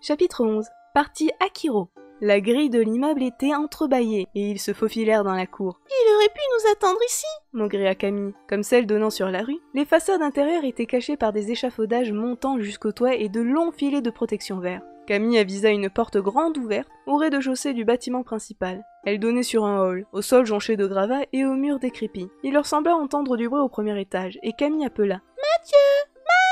Chapitre 11. Partie Akiro. La grille de l'immeuble était entrebâillée et ils se faufilèrent dans la cour. « Il aurait pu nous attendre ici !» maugréa Camille. Comme celle donnant sur la rue, les façades intérieures étaient cachées par des échafaudages montant jusqu'au toit et de longs filets de protection vert. Camille avisa une porte grande ouverte au rez-de-chaussée du bâtiment principal. Elle donnait sur un hall, au sol jonché de gravats et aux murs décrépits. Il leur sembla entendre du bruit au premier étage, et Camille appela « Mathieu ! Mathieu !»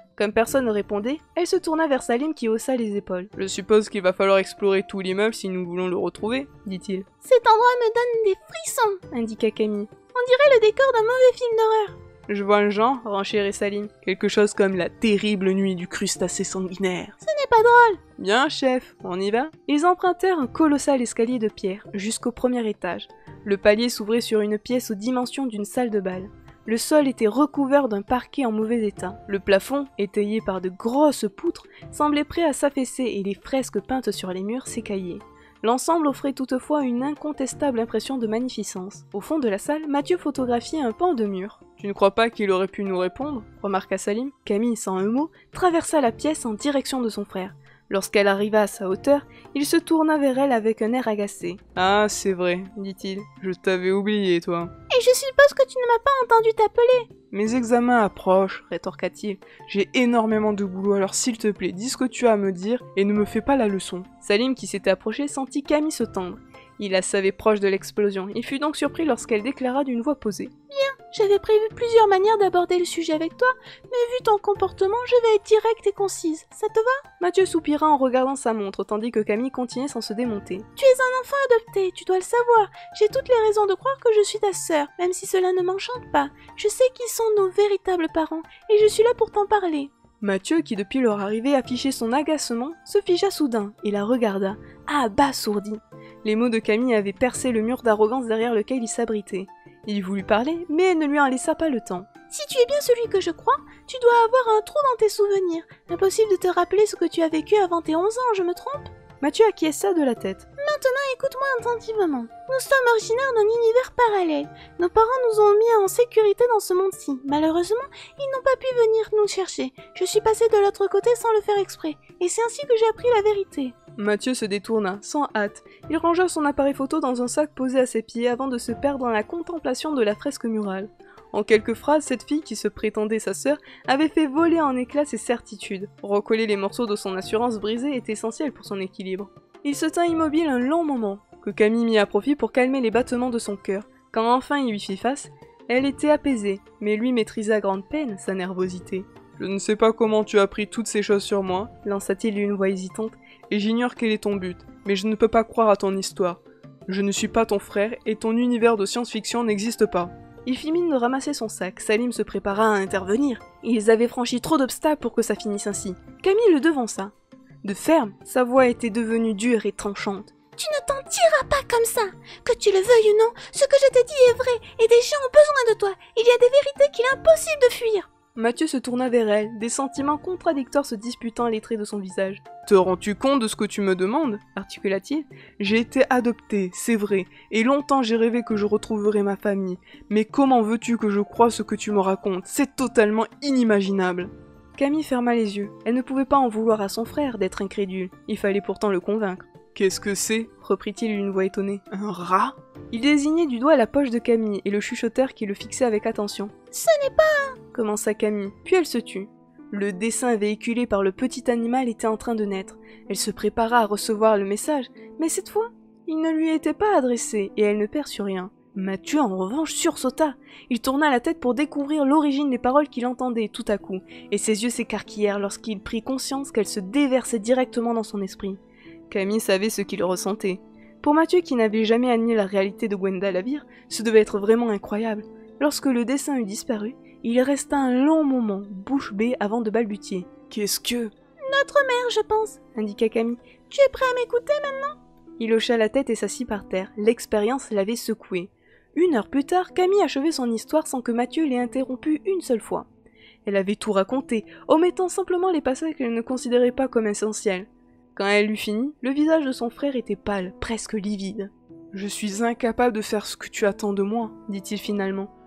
Comme personne ne répondait, elle se tourna vers Salim qui haussa les épaules. « Je suppose qu'il va falloir explorer tout l'immeuble si nous voulons le retrouver, » dit-il. « Cet endroit me donne des frissons !» indiqua Camille. « On dirait le décor d'un mauvais film d'horreur !» « Je vois un genre, » renchérit Salim. « Quelque chose comme la terrible nuit du crustacé sanguinaire. » « Ce n'est pas drôle !» « Bien, chef, on y va ?» Ils empruntèrent un colossal escalier de pierre jusqu'au premier étage. Le palier s'ouvrait sur une pièce aux dimensions d'une salle de bal. Le sol était recouvert d'un parquet en mauvais état. Le plafond, étayé par de grosses poutres, semblait prêt à s'affaisser et les fresques peintes sur les murs s'écaillaient. L'ensemble offrait toutefois une incontestable impression de magnificence. Au fond de la salle, Mathieu photographiait un pan de mur. « Tu ne crois pas qu'il aurait pu nous répondre ?» remarqua Salim. Camille, sans un mot, traversa la pièce en direction de son frère. Lorsqu'elle arriva à sa hauteur, il se tourna vers elle avec un air agacé. « Ah, c'est vrai, dit-il. Je t'avais oublié, toi. »« Et je suppose que tu ne m'as pas entendu t'appeler !» »« Mes examens approchent, rétorqua-t-il. J'ai énormément de boulot, alors s'il te plaît, dis ce que tu as à me dire et ne me fais pas la leçon. » Salim, qui s'était approché, sentit Camille se tendre. Il la savait proche de l'explosion. Il fut donc surpris lorsqu'elle déclara d'une voix posée. « Bien, j'avais prévu plusieurs manières d'aborder le sujet avec toi, mais vu ton comportement, je vais être directe et concise. Ça te va ?» Mathieu soupira en regardant sa montre, tandis que Camille continuait sans se démonter. « Tu es un enfant adopté, tu dois le savoir. J'ai toutes les raisons de croire que je suis ta sœur, même si cela ne m'enchante pas. Je sais qui sont nos véritables parents, et je suis là pour t'en parler. » Mathieu, qui depuis leur arrivée affichait son agacement, se figea soudain et la regarda, abasourdi. Les mots de Camille avaient percé le mur d'arrogance derrière lequel il s'abritait. Il voulut parler, mais elle ne lui en laissa pas le temps. « Si tu es bien celui que je crois, tu dois avoir un trou dans tes souvenirs. Impossible de te rappeler ce que tu as vécu avant tes 11 ans, je me trompe ?» Mathieu acquiesça de la tête. « Maintenant, écoute-moi attentivement. Nous sommes originaires d'un univers parallèle. Nos parents nous ont mis en sécurité dans ce monde-ci. Malheureusement, ils n'ont pas pu venir nous chercher. Je suis passée de l'autre côté sans le faire exprès. Et c'est ainsi que j'ai appris la vérité. » Mathieu se détourna, sans hâte. Il rangea son appareil photo dans un sac posé à ses pieds avant de se perdre dans la contemplation de la fresque murale. En quelques phrases, cette fille, qui se prétendait sa sœur, avait fait voler en éclats ses certitudes. Recoller les morceaux de son assurance brisée est essentiel pour son équilibre. Il se tint immobile un long moment, que Camille mit à profit pour calmer les battements de son cœur. Quand enfin il lui fit face, elle était apaisée, mais lui maîtrisait à grande peine sa nervosité. « Je ne sais pas comment tu as appris toutes ces choses sur moi, » lança-t-il d'une voix hésitante, « et j'ignore quel est ton but, mais je ne peux pas croire à ton histoire. Je ne suis pas ton frère, et ton univers de science-fiction n'existe pas. » Il fit mine de ramasser son sac. Salim se prépara à intervenir. Ils avaient franchi trop d'obstacles pour que ça finisse ainsi. Camille le devança. De ferme, sa voix était devenue dure et tranchante. « Tu ne t'en tireras pas comme ça. Que tu le veuilles ou non, ce que je t'ai dit est vrai, et des gens ont besoin de toi. Il y a des vérités qu'il est impossible de fuir. » Mathieu se tourna vers elle, des sentiments contradictoires se disputant les traits de son visage. « Te rends-tu compte de ce que tu me demandes ?» articula-t-il. « J'ai été adopté, c'est vrai, et longtemps j'ai rêvé que je retrouverais ma famille. Mais comment veux-tu que je croie ce que tu me racontes? C'est totalement inimaginable !» Camille ferma les yeux. Elle ne pouvait pas en vouloir à son frère d'être incrédule. Il fallait pourtant le convaincre. « Qu'est-ce que c'est ?» reprit-il d'une voix étonnée. « Un rat ?» Il désignait du doigt la poche de Camille et le chuchoteur qui le fixait avec attention. « Ce n'est pas... » commença Camille, puis elle se tut. Le dessin véhiculé par le petit animal était en train de naître. Elle se prépara à recevoir le message, mais cette fois, il ne lui était pas adressé et elle ne perçut rien. Mathieu, en revanche, sursauta. Il tourna la tête pour découvrir l'origine des paroles qu'il entendait tout à coup, et ses yeux s'écarquillèrent lorsqu'il prit conscience qu'elles se déversaient directement dans son esprit. Camille savait ce qu'il ressentait. Pour Mathieu, qui n'avait jamais admis la réalité de Gwenda Lavire, ce devait être vraiment incroyable. Lorsque le dessin eut disparu, il resta un long moment, bouche bée, avant de balbutier. « Qu'est-ce que... » ?»« Notre mère, je pense, » indiqua Camille. « Tu es prêt à m'écouter maintenant ?» Il hocha la tête et s'assit par terre. L'expérience l'avait secoué. 1 heure plus tard, Camille achevait son histoire sans que Mathieu l'ait interrompue une seule fois. Elle avait tout raconté, omettant simplement les passages qu'elle ne considérait pas comme essentiels. Quand elle eut fini, le visage de son frère était pâle, presque livide. « Je suis incapable de faire ce que tu attends de moi, » dit-il finalement. «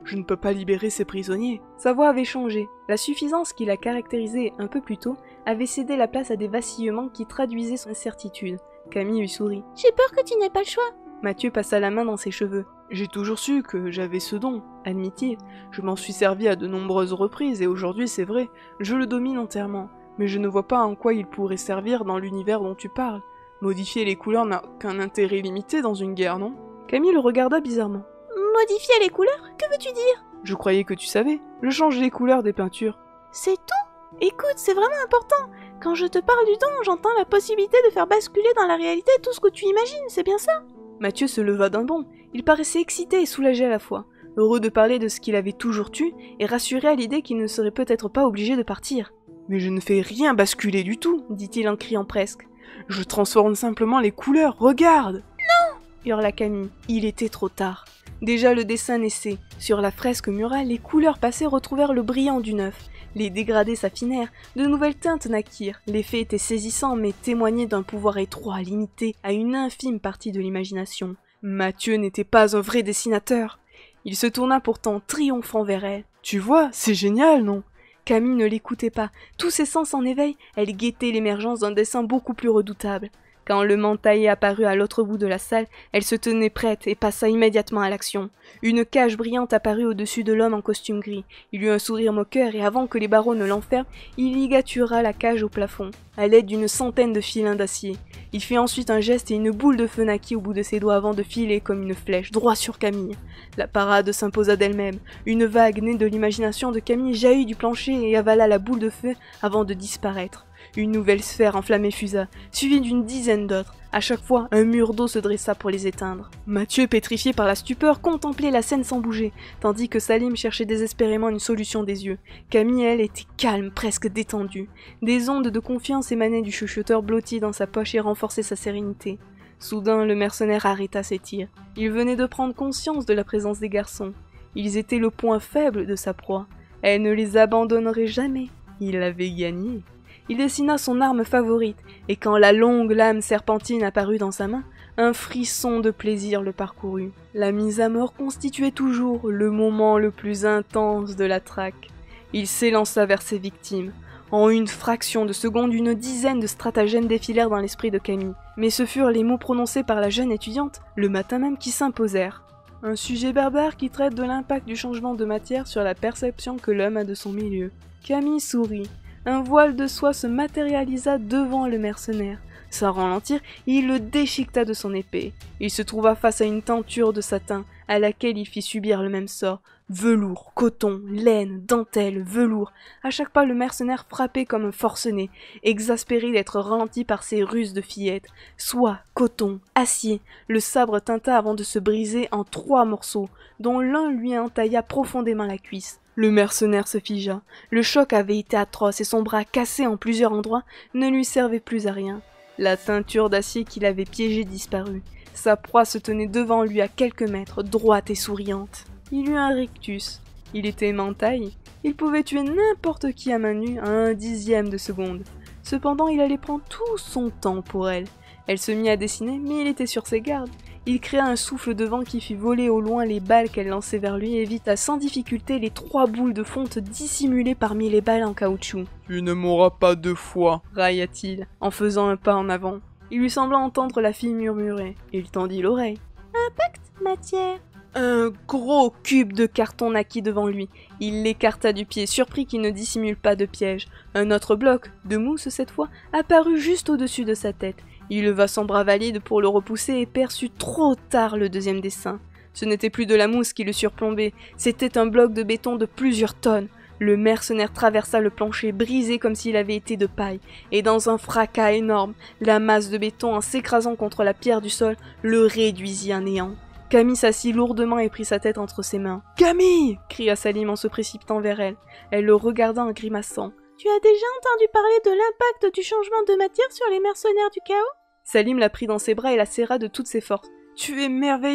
Je ne peux pas libérer ces prisonniers. » Sa voix avait changé. La suffisance qui la caractérisait un peu plus tôt avait cédé la place à des vacillements qui traduisaient son incertitude. Camille lui sourit. « J'ai peur que tu n'aies pas le choix. » Mathieu passa la main dans ses cheveux. « J'ai toujours su que j'avais ce don, » admit-il. « Je m'en suis servi à de nombreuses reprises et aujourd'hui, c'est vrai, je le domine entièrement. Mais je ne vois pas en quoi il pourrait servir dans l'univers dont tu parles. Modifier les couleurs n'a qu'un intérêt limité dans une guerre, non ?» Camille le regarda bizarrement. « Modifier les couleurs? Que veux-tu dire? » Je croyais que tu savais. Je change les couleurs des peintures. C'est tout? Écoute, c'est vraiment important. Quand je te parle du don, j'entends la possibilité de faire basculer dans la réalité tout ce que tu imagines, c'est bien ça? Mathieu se leva d'un bond. Il paraissait excité et soulagé à la fois, heureux de parler de ce qu'il avait toujours tué et rassuré à l'idée qu'il ne serait peut-être pas obligé de partir. « Mais je ne fais rien basculer du tout, » dit-il en criant presque. « Je transforme simplement les couleurs, regarde !» « Non !» hurla Camille. Il était trop tard. Déjà le dessin naissait. Sur la fresque murale, les couleurs passées retrouvèrent le brillant du neuf. Les dégradés s'affinèrent, de nouvelles teintes naquirent. L'effet était saisissant mais témoignait d'un pouvoir étroit, limité à une infime partie de l'imagination. Mathieu n'était pas un vrai dessinateur. Il se tourna pourtant triomphant vers elle. « Tu vois, c'est génial, non ?» Camille ne l'écoutait pas. Tous ses sens en éveil, elle guettait l'émergence d'un dessin beaucoup plus redoutable. Quand le mentaillé apparut à l'autre bout de la salle, elle se tenait prête et passa immédiatement à l'action. Une cage brillante apparut au-dessus de l'homme en costume gris. Il eut un sourire moqueur et avant que les barreaux ne l'enferment, il ligatura la cage au plafond, à l'aide d'une centaine de filins d'acier. Il fit ensuite un geste et une boule de feu naquit au bout de ses doigts avant de filer comme une flèche, droit sur Camille. La parade s'imposa d'elle-même. Une vague née de l'imagination de Camille jaillit du plancher et avala la boule de feu avant de disparaître. Une nouvelle sphère enflammée fusa, suivie d'une dizaine d'autres. À chaque fois, un mur d'eau se dressa pour les éteindre. Mathieu, pétrifié par la stupeur, contemplait la scène sans bouger, tandis que Salim cherchait désespérément une solution des yeux. Camille, elle, était calme, presque détendue. Des ondes de confiance émanaient du chuchoteur blotti dans sa poche et renforçaient sa sérénité. Soudain, le mercenaire arrêta ses tirs. Il venait de prendre conscience de la présence des garçons. Ils étaient le point faible de sa proie. Elle ne les abandonnerait jamais. Il avait gagné. Il dessina son arme favorite, et quand la longue lame serpentine apparut dans sa main, un frisson de plaisir le parcourut. La mise à mort constituait toujours le moment le plus intense de la traque. Il s'élança vers ses victimes. En une fraction de seconde, une dizaine de stratagèmes défilèrent dans l'esprit de Camille, mais ce furent les mots prononcés par la jeune étudiante, le matin même, qui s'imposèrent. Un sujet barbare qui traite de l'impact du changement de matière sur la perception que l'homme a de son milieu. Camille sourit. Un voile de soie se matérialisa devant le mercenaire. Sans ralentir, il le déchiqueta de son épée. Il se trouva face à une tenture de satin, à laquelle il fit subir le même sort. Velours, coton, laine, dentelle, velours. À chaque pas, le mercenaire frappait comme un forcené, exaspéré d'être ralenti par ces ruses de fillette. Soie, coton, acier. Le sabre tinta avant de se briser en 3 morceaux, dont l'un lui entailla profondément la cuisse. Le mercenaire se figea. Le choc avait été atroce et son bras, cassé en plusieurs endroits, ne lui servait plus à rien. La teinture d'acier qu'il avait piégée disparut. Sa proie se tenait devant lui à quelques mètres, droite et souriante. Il eut un rictus. Il était mentaille. Il pouvait tuer n'importe qui à main nue à 1/10 de seconde. Cependant, il allait prendre tout son temps pour elle. Elle se mit à dessiner, mais il était sur ses gardes. Il créa un souffle de vent qui fit voler au loin les balles qu'elle lançait vers lui et évita sans difficulté les 3 boules de fonte dissimulées parmi les balles en caoutchouc. « Tu ne mourras pas 2 fois !» railla-t-il, en faisant un pas en avant. Il lui sembla entendre la fille murmurer. Il tendit l'oreille. « Impact matière !» Un gros cube de carton naquit devant lui. Il l'écarta du pied, surpris qu'il ne dissimule pas de piège. Un autre bloc, de mousse cette fois, apparut juste au-dessus de sa tête. Il leva son bras valide pour le repousser et perçut trop tard le deuxième dessin. Ce n'était plus de la mousse qui le surplombait, c'était un bloc de béton de plusieurs tonnes. Le mercenaire traversa le plancher brisé comme s'il avait été de paille, et dans un fracas énorme, la masse de béton, en s'écrasant contre la pierre du sol, le réduisit à néant. Camille s'assit lourdement et prit sa tête entre ses mains. « Camille !» cria Salim en se précipitant vers elle. Elle le regarda en grimaçant. « Tu as déjà entendu parler de l'impact du changement de matière sur les mercenaires du chaos ?» Salim la prit dans ses bras et la serra de toutes ses forces. « Tu es merveilleuse !»«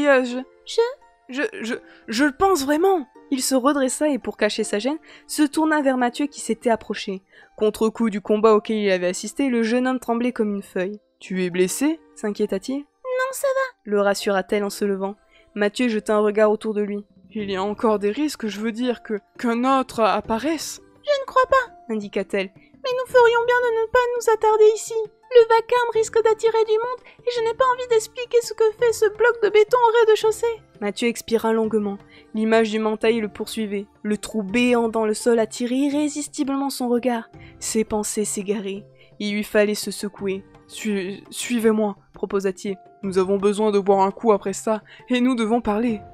Je le pense vraiment !» Il se redressa et pour cacher sa gêne, se tourna vers Mathieu qui s'était approché. Contre-coup du combat auquel il avait assisté, le jeune homme tremblait comme une feuille. « Tu es blessé ?» s'inquiéta-t-il. « Non, ça va !» le rassura-t-elle en se levant. Mathieu jeta un regard autour de lui. « Il y a encore des risques, je veux dire, qu'un autre apparaisse. Je ne crois pas, indiqua-t-elle. Mais nous ferions bien de ne pas nous attarder ici. Le vacarme risque d'attirer du monde et je n'ai pas envie d'expliquer ce que fait ce bloc de béton au rez-de-chaussée. Mathieu expira longuement. L'image du mantail le poursuivait. Le trou béant dans le sol attirait irrésistiblement son regard. Ses pensées s'égaraient. Il lui fallait se secouer. Suivez-moi, proposa-t-il. Nous avons besoin de boire un coup après ça, et nous devons parler.